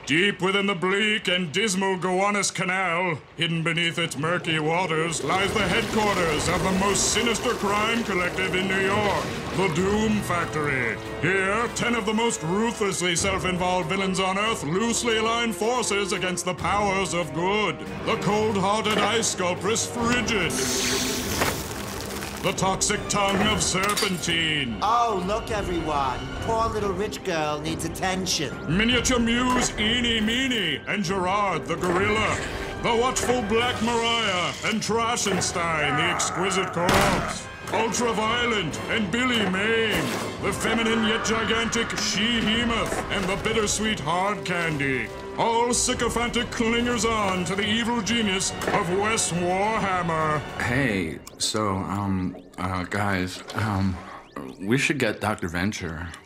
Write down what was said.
Deep within the bleak and dismal Gowanus Canal, hidden beneath its murky waters, lies the headquarters of the most sinister crime collective in New York, the Doom Factory. Here, 10 of the most ruthlessly self-involved villains on Earth loosely align forces against the powers of good. The cold-hearted ice sculptress Frigid. The toxic tongue of Serpentine. Oh, look, everyone. Poor little rich girl needs attention. Miniature Muse Eeny Meeny and Gerard the Gorilla. The watchful Black Mariah and Trashenstein the exquisite corpse. Ultra-violent and Billy Mane. The feminine yet gigantic She-Hemoth and the bittersweet Hard Candy. All sycophantic clingers on to the evil genius of Wes Warhammer. Hey, so, guys, we should get Dr. Venture.